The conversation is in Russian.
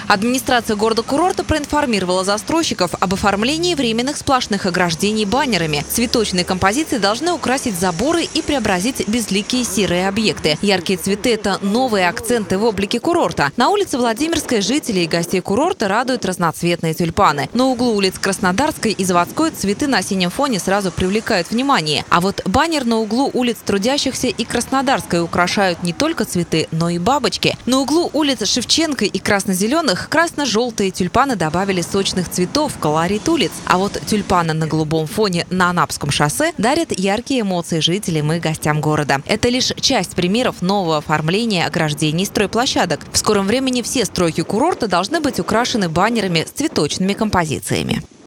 Администрация города-курорта проинформировала застройщиков об оформлении временных сплошных ограждений баннерами. Цветочные композиции должны украсить заборы и преобразить безликие серые объекты. Яркие цветы – это новые акценты в облике курорта. На улице Владимирской жителей и гостей курорта радуют разноцветные тюльпаны. На углу улиц Краснодарской и Заводской цветы на синем фоне сразу привлекают внимание. А вот баннер на углу улиц Трудящихся и Краснодарской украшают не только цветы, но и бабочки. На углу улиц Шевченко и красно-зеленых красно-желтые тюльпаны добавили сочных цветов в колорит улиц. А вот тюльпаны на голубом фоне на Анапском шоссе дарят яркие эмоции жителям и гостям города. Это лишь часть примеров нового оформления ограждений стройплощадок. В скором времени все стройки курорта должны быть украшены баннерами с цветочными композициями.